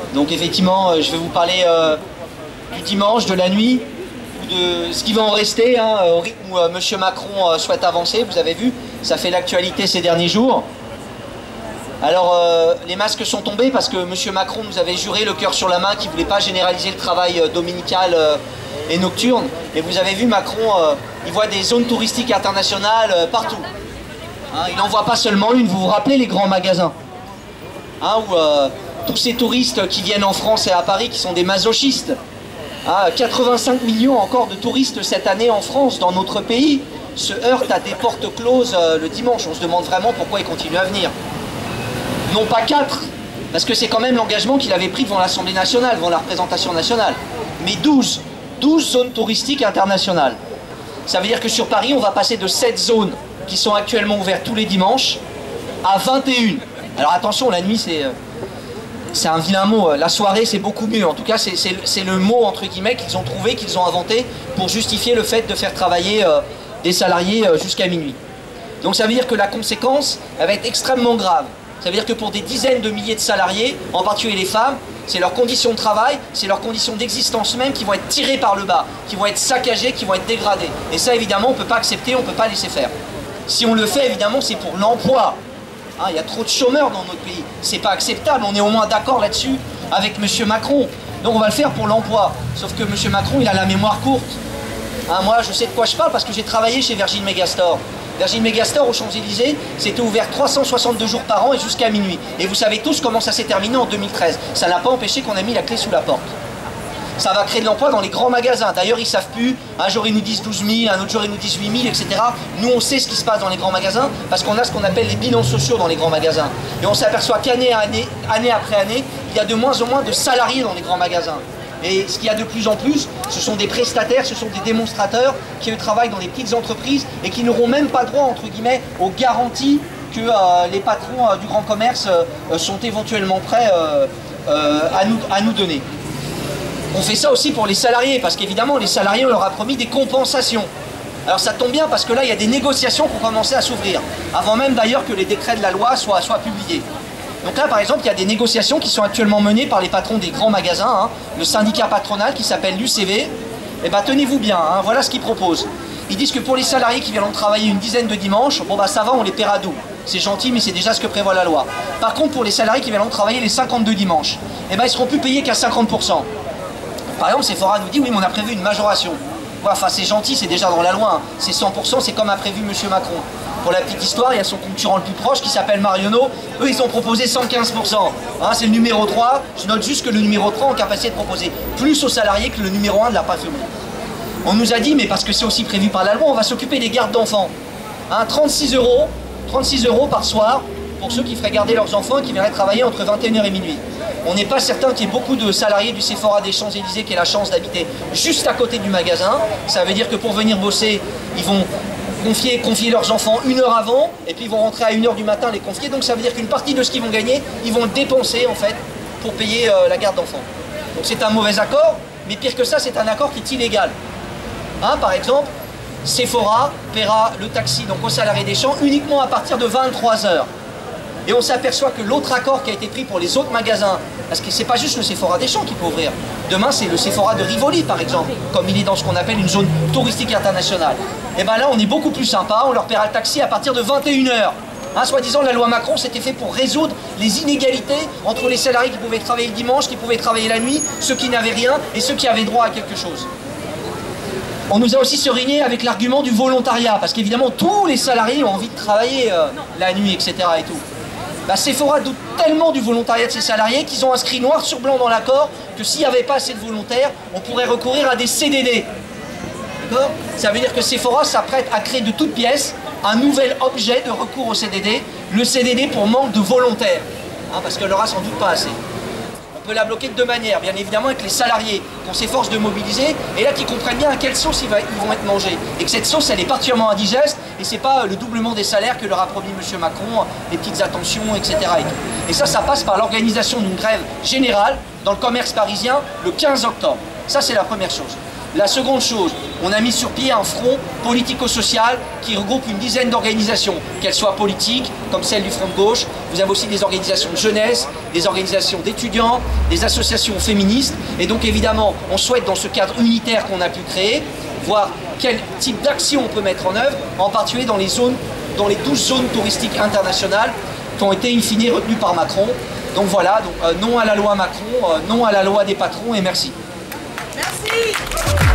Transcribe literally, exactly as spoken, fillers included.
Donc effectivement, je vais vous parler euh, du dimanche, de la nuit, de ce qui va en rester, hein, au rythme où euh, M. Macron euh, souhaite avancer. Vous avez vu, ça fait l'actualité ces derniers jours. Alors, euh, les masques sont tombés parce que M. Macron nous avait juré le cœur sur la main qu'il ne voulait pas généraliser le travail euh, dominical euh, et nocturne. Et vous avez vu, Macron, euh, il voit des zones touristiques internationales euh, partout. Hein, il n'en voit pas seulement une. Vous vous rappelez les grands magasins, hein, où euh, tous ces touristes qui viennent en France et à Paris, qui sont des masochistes. Hein, quatre-vingt-cinq millions encore de touristes cette année en France, dans notre pays, se heurtent à des portes closes euh, le dimanche. On se demande vraiment pourquoi ils continuent à venir. Non pas quatre, parce que c'est quand même l'engagement qu'il avait pris devant l'Assemblée nationale, devant la représentation nationale, mais douze, douze zones touristiques internationales. Ça veut dire que sur Paris, on va passer de sept zones qui sont actuellement ouvertes tous les dimanches à vingt et une. Alors attention, la nuit, c'est c'est un vilain mot. La soirée, c'est beaucoup mieux. En tout cas, c'est le mot, entre guillemets, qu'ils ont trouvé, qu'ils ont inventé pour justifier le fait de faire travailler euh, des salariés euh, jusqu'à minuit. Donc ça veut dire que la conséquence, elle va être extrêmement grave. Ça veut dire que pour des dizaines de milliers de salariés, en particulier les femmes, c'est leurs conditions de travail, c'est leurs conditions d'existence même qui vont être tirées par le bas, qui vont être saccagées, qui vont être dégradées. Et ça, évidemment, on ne peut pas accepter, on ne peut pas laisser faire. Si on le fait, évidemment, c'est pour l'emploi. Hein, il y a trop de chômeurs dans notre pays. C'est pas acceptable, on est au moins d'accord là-dessus avec M. Macron. Donc on va le faire pour l'emploi. Sauf que M. Macron, il a la mémoire courte. Hein, moi, je sais de quoi je parle parce que j'ai travaillé chez Virgin Megastore. Virgin Megastore aux Champs-Élysées, c'était ouvert trois cent soixante-deux jours par an et jusqu'à minuit. Et vous savez tous comment ça s'est terminé en deux mille treize. Ça n'a pas empêché qu'on ait mis la clé sous la porte. Ça va créer de l'emploi dans les grands magasins. D'ailleurs, ils ne savent plus. Un jour, ils nous disent douze mille, un autre jour, ils nous disent huit mille, et cetera. Nous, on sait ce qui se passe dans les grands magasins parce qu'on a ce qu'on appelle les bilans sociaux dans les grands magasins. Et on s'aperçoit qu'année année, année après année, il y a de moins en moins de salariés dans les grands magasins. Et ce qu'il y a de plus en plus, ce sont des prestataires, ce sont des démonstrateurs qui eux, travaillent dans des petites entreprises et qui n'auront même pas droit, entre guillemets, aux garanties que euh, les patrons euh, du grand commerce euh, sont éventuellement prêts euh, euh, à, nous, à nous donner. On fait ça aussi pour les salariés, parce qu'évidemment, les salariés, on leur a promis des compensations. Alors ça tombe bien, parce que là, il y a des négociations qui ont commencé à s'ouvrir, avant même d'ailleurs que les décrets de la loi soient, soient publiés. Donc là, par exemple, il y a des négociations qui sont actuellement menées par les patrons des grands magasins, hein, le syndicat patronal qui s'appelle l'U C V. Et bien, tenez-vous bien, hein, voilà ce qu'ils proposent. Ils disent que pour les salariés qui viendront travailler une dizaine de dimanches, bon bah ça va, on les paiera double. C'est gentil, mais c'est déjà ce que prévoit la loi. Par contre, pour les salariés qui viendront travailler les cinquante-deux dimanches, et ben ils seront plus payés qu'à cinquante pour cent. Par exemple, Sephora nous dit, oui, mais on a prévu une majoration. Ouais, enfin, c'est gentil, c'est déjà dans la loi. Hein. C'est cent pour cent, c'est comme a prévu M. Macron. Pour la petite histoire, il y a son concurrent le plus proche qui s'appelle Marionneau. Eux, ils ont proposé cent quinze pour cent. Hein, c'est le numéro trois. Je note juste que le numéro trois a en capacité de proposer plus aux salariés que le numéro un ne l'a pas fait. On nous a dit, mais parce que c'est aussi prévu par la loi, on va s'occuper des gardes d'enfants. Hein, trente-six euros, trente-six euros par soir pour ceux qui feraient garder leurs enfants et qui viendraient travailler entre vingt et une heures et minuit. On n'est pas certain qu'il y ait beaucoup de salariés du Sephora des Champs-Élysées qui aient la chance d'habiter juste à côté du magasin. Ça veut dire que pour venir bosser, ils vont confier, confier leurs enfants une heure avant, et puis ils vont rentrer à une heure du matin les confier. Donc ça veut dire qu'une partie de ce qu'ils vont gagner, ils vont le dépenser en fait pour payer euh, la garde d'enfants. Donc c'est un mauvais accord, mais pire que ça, c'est un accord qui est illégal. Hein, par exemple, Sephora paiera le taxi donc aux salariés des champs uniquement à partir de vingt-trois heures. Et on s'aperçoit que l'autre accord qui a été pris pour les autres magasins, parce que c'est pas juste le Sephora des Champs qui peut ouvrir. Demain, c'est le Sephora de Rivoli, par exemple, comme il est dans ce qu'on appelle une zone touristique internationale. Et bien là, on est beaucoup plus sympa, on leur paiera le taxi à partir de vingt et une heures. Hein, soi-disant, la loi Macron, c'était fait pour résoudre les inégalités entre les salariés qui pouvaient travailler le dimanche, qui pouvaient travailler la nuit, ceux qui n'avaient rien et ceux qui avaient droit à quelque chose. On nous a aussi serigné avec l'argument du volontariat, parce qu'évidemment, tous les salariés ont envie de travailler euh, la nuit, et cetera et tout. Bah, Sephora doute tellement du volontariat de ses salariés qu'ils ont inscrit noir sur blanc dans l'accord que s'il n'y avait pas assez de volontaires, on pourrait recourir à des C D D. D'accord ? Ça veut dire que Sephora s'apprête à créer de toutes pièces un nouvel objet de recours au C D D, le C D D pour manque de volontaires, hein, parce qu'elle n'aura sans doute pas assez. On peut la bloquer de deux manières, bien évidemment avec les salariés qu'on s'efforce de mobiliser, et là qui comprennent bien à quelle sauce ils vont être mangés, et que cette sauce elle est particulièrement indigeste, et c'est pas le doublement des salaires que leur a promis M. Macron, les petites attentions, et cetera. Et, et ça, ça passe par l'organisation d'une grève générale dans le commerce parisien le quinze octobre. Ça, c'est la première chose. La seconde chose, on a mis sur pied un front politico-social qui regroupe une dizaine d'organisations, qu'elles soient politiques, comme celle du Front de Gauche. Vous avez aussi des organisations de jeunesse, des organisations d'étudiants, des associations féministes. Et donc évidemment, on souhaite dans ce cadre unitaire qu'on a pu créer, voir quel type d'action on peut mettre en œuvre, en particulier dans les zones, dans les douze zones touristiques internationales qui ont été in fine retenues par Macron. Donc voilà, donc, euh, non à la loi Macron, euh, non à la loi des patrons et merci. Merci.